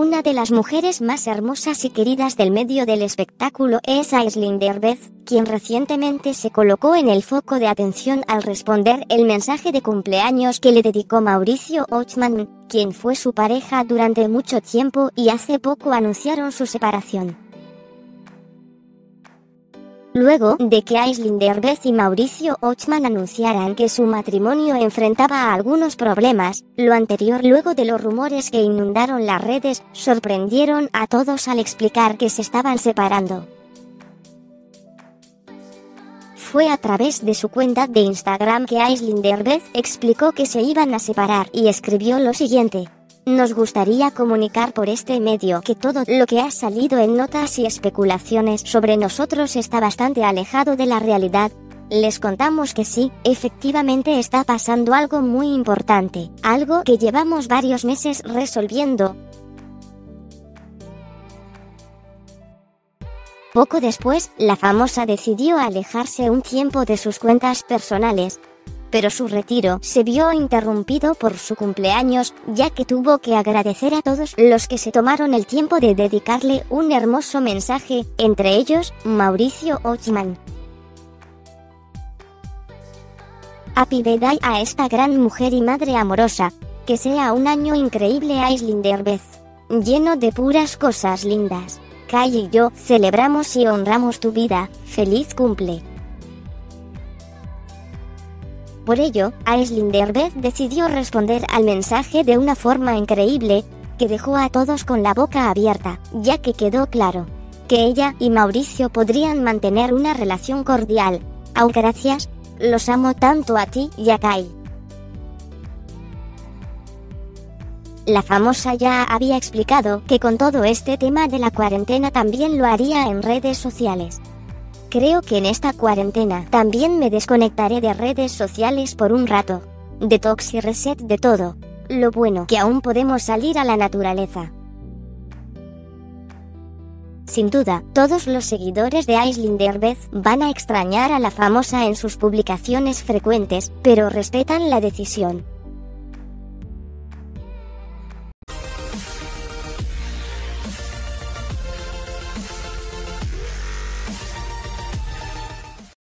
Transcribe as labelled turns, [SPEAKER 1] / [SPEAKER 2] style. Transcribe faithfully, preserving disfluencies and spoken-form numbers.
[SPEAKER 1] Una de las mujeres más hermosas y queridas del medio del espectáculo es Aisling Derbez, quien recientemente se colocó en el foco de atención al responder el mensaje de cumpleaños que le dedicó Mauricio Ochman, quien fue su pareja durante mucho tiempo y hace poco anunciaron su separación. Luego de que Aisling Derbez y Mauricio Ochman anunciaran que su matrimonio enfrentaba algunos problemas, lo anterior luego de los rumores que inundaron las redes, sorprendieron a todos al explicar que se estaban separando. Fue a través de su cuenta de Instagram que Aisling Derbez explicó que se iban a separar y escribió lo siguiente: "Nos gustaría comunicar por este medio que todo lo que ha salido en notas y especulaciones sobre nosotros está bastante alejado de la realidad. Les contamos que sí, efectivamente está pasando algo muy importante, algo que llevamos varios meses resolviendo". Poco después, la famosa decidió alejarse un tiempo de sus cuentas personales, pero su retiro se vio interrumpido por su cumpleaños, ya que tuvo que agradecer a todos los que se tomaron el tiempo de dedicarle un hermoso mensaje, entre ellos, Mauricio Ochman. Happy birthday a esta gran mujer y madre amorosa, que sea un año increíble Aisling Derbez, lleno de puras cosas lindas. Kai y yo celebramos y honramos tu vida, feliz cumple. Por ello, Aisling Derbez decidió responder al mensaje de una forma increíble, que dejó a todos con la boca abierta, ya que quedó claro que ella y Mauricio podrían mantener una relación cordial. Aún gracias, los amo tanto a ti y a Kai. La famosa ya había explicado que con todo este tema de la cuarentena también lo haría en redes sociales. Creo que en esta cuarentena también me desconectaré de redes sociales por un rato. Detox y reset de todo. Lo bueno que aún podemos salir a la naturaleza. Sin duda, todos los seguidores de Aisling Derbez van a extrañar a la famosa en sus publicaciones frecuentes, pero respetan la decisión.